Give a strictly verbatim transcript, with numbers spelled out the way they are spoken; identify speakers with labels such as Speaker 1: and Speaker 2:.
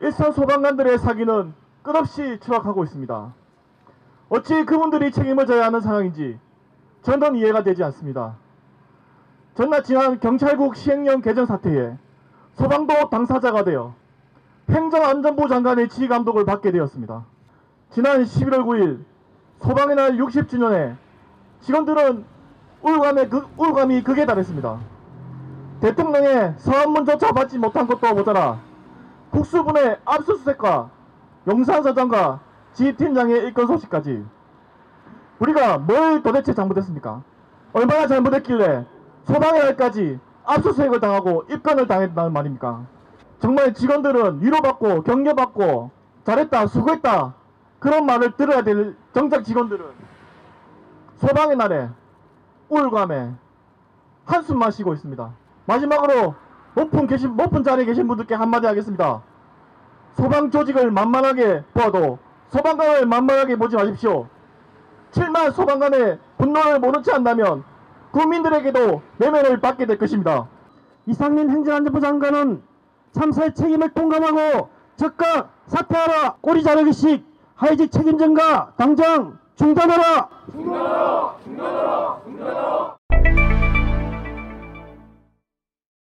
Speaker 1: 일선 소방관들의 사기는 끝없이 추락하고 있습니다. 어찌 그분들이 책임을 져야 하는 상황인지 저는 이해가 되지 않습니다. 전날 지난 경찰국 시행령 개정 사태에 소방도 당사자가 되어 행정안전부 장관의 지휘감독을 받게 되었습니다. 지난 십일월 구일 소방의 날 육십 주년에 직원들은 우울감에 그, 우울감이 극에 달했습니다. 대통령의 서한문조차 받지 못한 것도 모자라 국수분의 압수수색과 용산서장과 지휘팀장의 일건 소식까지 우리가 뭘 도대체 잘못했습니까? 얼마나 잘못했길래 소방의 날까지 압수수색을 당하고 입건을 당했다는 말입니까? 정말 직원들은 위로받고 격려받고 잘했다 수고했다 그런 말을 들어야 될 정작 직원들은 소방의 날에 우울감에 한숨만 쉬고 있습니다. 마지막으로 높은, 계신, 높은 자리에 계신 분들께 한마디 하겠습니다. 소방 조직을 만만하게 보아도 소방관을 만만하게 보지 마십시오. 칠만 소방관의 분노를 모른 채 한다면 국민들에게도 내면을 받게 될 것입니다.
Speaker 2: 이상민 행정안전부 장관은 참사의 책임을 통감하고 즉각 사퇴하라. 꼬리 자르기식 하이직 책임 전가 당장 중단하라.
Speaker 3: 중단하라. 중단하라. 중단하라.